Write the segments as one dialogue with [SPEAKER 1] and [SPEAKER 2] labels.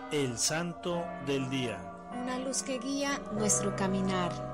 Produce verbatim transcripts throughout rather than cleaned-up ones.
[SPEAKER 1] El Santo del Día.
[SPEAKER 2] Una luz que guía nuestro caminar.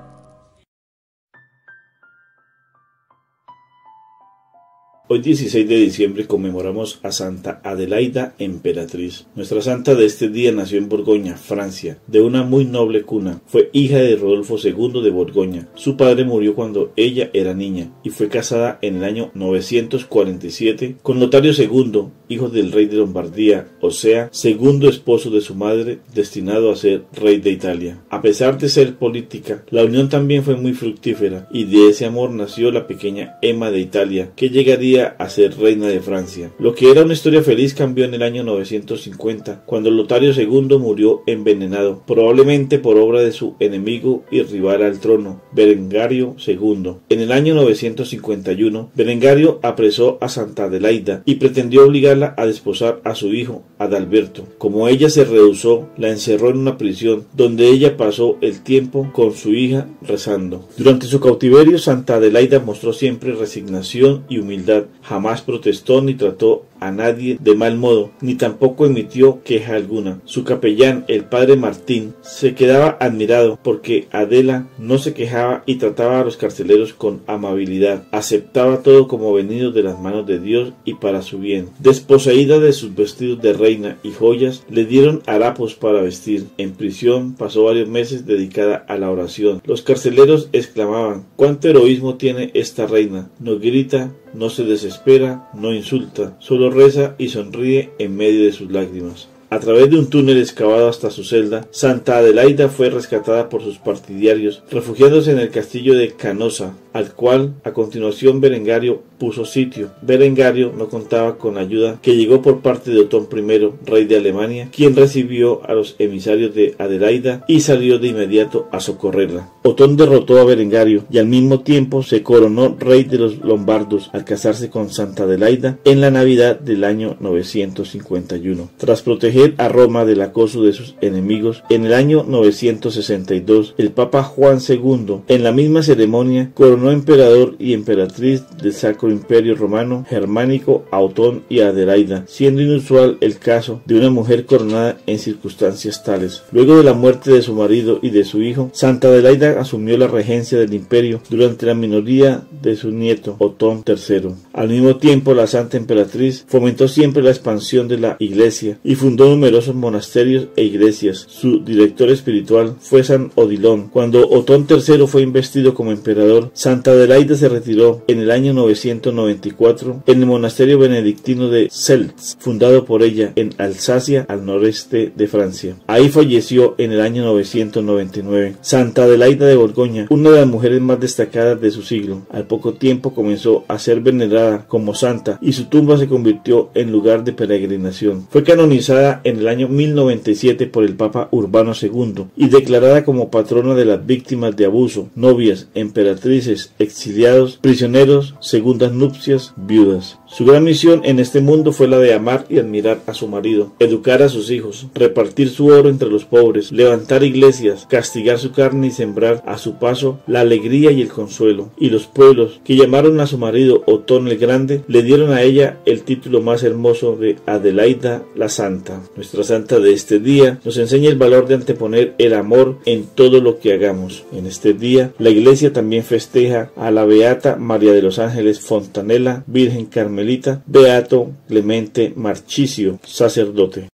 [SPEAKER 3] Hoy dieciséis de diciembre conmemoramos a Santa Adelaida Emperatriz. Nuestra santa de este día nació en Borgoña, Francia, de una muy noble cuna. Fue hija de Rodolfo segundo de Borgoña. Su padre murió cuando ella era niña y fue casada en el año novecientos cuarenta y siete con Lotario segundo, hijo del rey de Lombardía, o sea, segundo esposo de su madre, destinado a ser rey de Italia. A pesar de ser política, la unión también fue muy fructífera y de ese amor nació la pequeña Emma de Italia, que llegaría a ser reina de Francia. Lo que era una historia feliz cambió en el año novecientos cincuenta, cuando Lotario segundo murió envenenado, probablemente por obra de su enemigo y rival al trono, Berengario segundo. En el año novecientos cincuenta y uno, Berengario apresó a Santa Adelaida y pretendió obligarla a desposar a su hijo, Adalberto. Como ella se rehusó, la encerró en una prisión, donde ella pasó el tiempo con su hija rezando. Durante su cautiverio, Santa Adelaida mostró siempre resignación y humildad. Jamás protestó ni trató a nadie de mal modo, ni tampoco emitió queja alguna. Su capellán, el padre Martín, se quedaba admirado porque Adela no se quejaba y trataba a los carceleros con amabilidad. Aceptaba todo como venido de las manos de Dios y para su bien. Desposeída de sus vestidos de reina y joyas, le dieron harapos para vestir. En prisión pasó varios meses dedicada a la oración. Los carceleros exclamaban: ¿cuánto heroísmo tiene esta reina? No grita, no se desespera, no insulta, solo reza y sonríe en medio de sus lágrimas. A través de un túnel excavado hasta su celda, Santa Adelaida fue rescatada por sus partidarios, refugiándose en el castillo de Canosa, al cual a continuación Berengario puso sitio. Berengario no contaba con ayuda que llegó por parte de Otón primero, rey de Alemania, quien recibió a los emisarios de Adelaida y salió de inmediato a socorrerla. Otón derrotó a Berengario y al mismo tiempo se coronó rey de los lombardos al casarse con Santa Adelaida en la Navidad del año novecientos cincuenta y uno. Tras proteger a Roma del acoso de sus enemigos, en el año novecientos sesenta y dos, el Papa Juan segundo, en la misma ceremonia, coronó emperador y emperatriz del Sacro Imperio Romano Germánico a Otón y a Adelaida, siendo inusual el caso de una mujer coronada en circunstancias tales. Luego de la muerte de su marido y de su hijo, Santa Adelaida asumió la regencia del imperio durante la minoría de su nieto Otón tercero. Al mismo tiempo, la Santa Emperatriz fomentó siempre la expansión de la Iglesia y fundó numerosos monasterios e iglesias. Su director espiritual fue San Odilon. Cuando Otón tercero fue investido como emperador, Santa Adelaida se retiró en el año novecientos noventa y cuatro en el monasterio benedictino de Seltz, fundado por ella en Alsacia, al noreste de Francia. Ahí falleció en el año novecientos noventa y nueve. Santa Adelaida de Borgoña, una de las mujeres más destacadas de su siglo, al poco tiempo comenzó a ser venerada como santa y su tumba se convirtió en lugar de peregrinación. Fue canonizada en el año mil noventa y siete por el Papa Urbano segundo y declarada como patrona de las víctimas de abuso, novias, emperatrices, exiliados, prisioneros, segundas nupcias, viudas. Su gran misión en este mundo fue la de amar y admirar a su marido, educar a sus hijos, repartir su oro entre los pobres, levantar iglesias, castigar su carne y sembrar a su paso la alegría y el consuelo. Y los pueblos que llamaron a su marido Otón el Grande le dieron a ella el título más hermoso de Adelaida la Santa. Nuestra santa de este día nos enseña el valor de anteponer el amor en todo lo que hagamos. En este día, la Iglesia también festeja a la Beata María de los Ángeles Fontanella, Virgen Carmelita, Beato Clemente Marchicio, sacerdote.